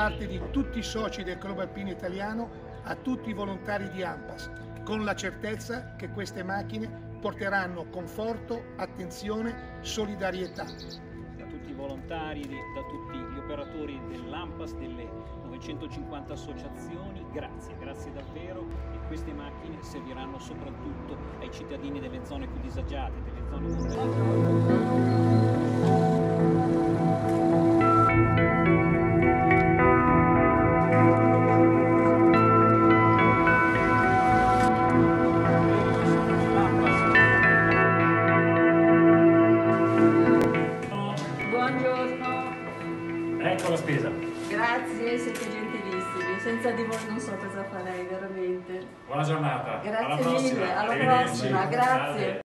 parte di tutti i soci del Club Alpino Italiano a tutti i volontari di ANPAS, con la certezza che queste macchine porteranno conforto, attenzione, solidarietà. Da tutti i volontari, da tutti gli operatori dell'ANPAS, delle 950 associazioni, grazie davvero, e queste macchine serviranno soprattutto ai cittadini delle zone più disagiate, delle zone montane. Buongiorno. Ecco la spesa. Grazie, siete gentilissimi. Senza di voi non so cosa farei, veramente. Buona giornata. Grazie Alla prossima. mille, alla Arrivederci. prossima, grazie.